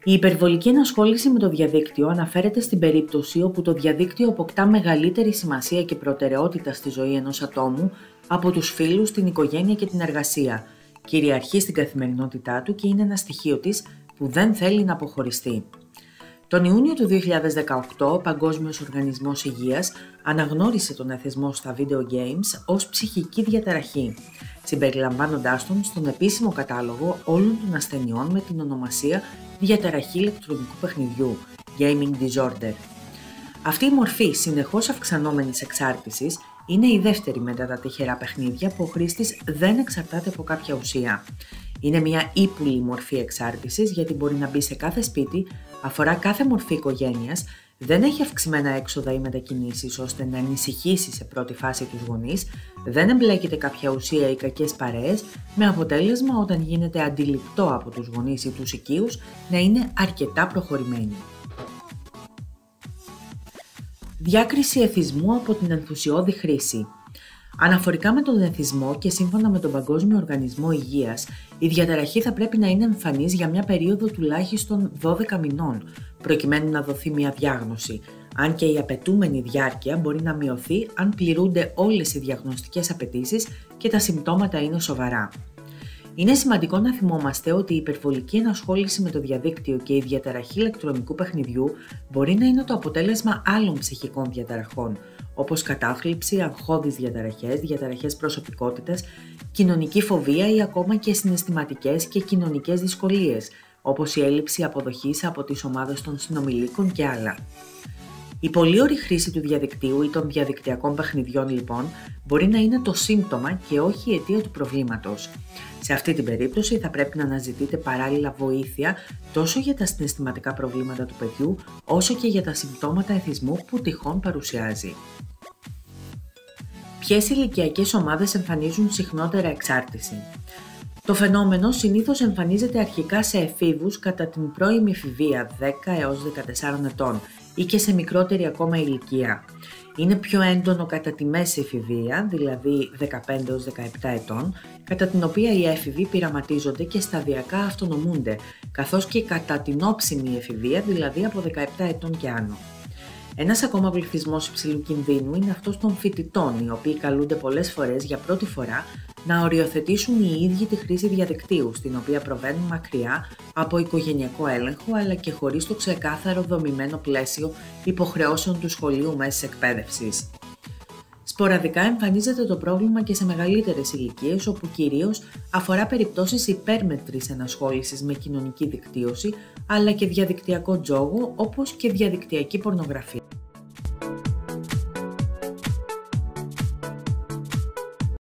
Η υπερβολική ενασχόληση με το διαδίκτυο αναφέρεται στην περίπτωση όπου το διαδίκτυο αποκτά μεγαλύτερη σημασία και προτεραιότητα στη ζωή ενός ατόμου από τους φίλους, την οικογένεια και την εργασία. Κυριαρχεί στην καθημερινότητά του και είναι ένα στοιχείο της που δεν θέλει να αποχωριστεί. Τον Ιούνιο του 2018, ο Παγκόσμιος Οργανισμός Υγείας αναγνώρισε τον εθισμό στα video games ως ψυχική διαταραχή, συμπεριλαμβάνοντάς τον στον επίσημο κατάλογο όλων των ασθενειών με την ονομασία διαταραχή ηλεκτρονικού παιχνιδιού, Gaming Disorder. Αυτή η μορφή συνεχώς αυξανόμενης εξάρτησης είναι η δεύτερη μετά τα τυχερά παιχνίδια που ο χρήστης δεν εξαρτάται από κάποια ουσία. Είναι μια ύπουλη μορφή εξάρτησης γιατί μπορεί να μπει σε κάθε σπίτι, αφορά κάθε μορφή οικογένειας, δεν έχει αυξημένα έξοδα ή μετακινήσεις ώστε να ανησυχήσει σε πρώτη φάση τους γονείς, δεν εμπλέκεται κάποια ουσία ή κακές παρέες, με αποτέλεσμα όταν γίνεται αντιληπτό από τους γονείς ή τους οικείους να είναι αρκετά προχωρημένη. Διάκριση εθισμού από την ενθουσιώδη χρήση. Αναφορικά με τον εθισμό και σύμφωνα με τον Παγκόσμιο Οργανισμό Υγείας, η διαταραχή θα πρέπει να είναι εμφανής για μια περίοδο τουλάχιστον 12 μηνών, προκειμένου να δοθεί μια διάγνωση, αν και η απαιτούμενη διάρκεια μπορεί να μειωθεί αν πληρούνται όλες οι διαγνωστικές απαιτήσεις και τα συμπτώματα είναι σοβαρά. Είναι σημαντικό να θυμόμαστε ότι η υπερβολική ενασχόληση με το διαδίκτυο και η διαταραχή ηλεκτρονικού παιχνιδιού μπορεί να είναι το αποτέλεσμα άλλων ψυχικών διαταραχών, όπως κατάθλιψη, αγχώδεις διαταραχές, διαταραχές προσωπικότητας, κοινωνική φοβία ή ακόμα και συναισθηματικές και κοινωνικές δυσκολίες, όπως η έλλειψη αποδοχής από τις ομάδες των συνομιλίκων και άλλα. Η πολύωρη χρήση του διαδικτύου ή των διαδικτυακών παιχνιδιών, λοιπόν, μπορεί να είναι το σύμπτωμα και όχι η αιτία του προβλήματος. Σε αυτή την περίπτωση θα πρέπει να αναζητείτε παράλληλα βοήθεια τόσο για τα συναισθηματικά προβλήματα του παιδιού, όσο και για τα συμπτώματα εθισμού που τυχόν παρουσιάζει. Ποιες ηλικιακές ομάδες εμφανίζουν συχνότερα εξάρτηση? Το φαινόμενο συνήθως εμφανίζεται αρχικά σε εφήβους κατά την πρώιμη εφηβεία 10 έως 14 ετών ή και σε μικρότερη ακόμα ηλικία. Είναι πιο έντονο κατά τη μέση εφηβεία, δηλαδή 15 έως 17 ετών, κατά την οποία οι έφηβοι πειραματίζονται και σταδιακά αυτονομούνται, καθώς και κατά την όψιμη εφηβεία, δηλαδή από 17 ετών και άνω. Ένας ακόμα πληθυσμός υψηλού κινδύνου είναι αυτός των φοιτητών, οι οποίοι καλούνται πολλές φορές για πρώτη φορά να οριοθετήσουν οι ίδιοι τη χρήση διαδικτύου, στην οποία προβαίνουν μακριά από οικογενειακό έλεγχο, αλλά και χωρίς το ξεκάθαρο δομημένο πλαίσιο υποχρεώσεων του σχολείου μέσης εκπαίδευσης. Σποραδικά εμφανίζεται το πρόβλημα και σε μεγαλύτερες ηλικίες, όπου κυρίως αφορά περιπτώσεις υπέρμετρης ενασχόλησης με κοινωνική δικτύωση, αλλά και διαδικτυακό τζόγο, όπως και διαδικτυακή πορνογραφία.